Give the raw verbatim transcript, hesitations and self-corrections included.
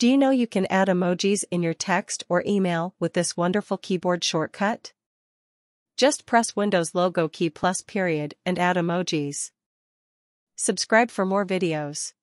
Do you know you can add emojis in your text or email with this wonderful keyboard shortcut? Just press Windows logo key plus period and add emojis. Subscribe for more videos.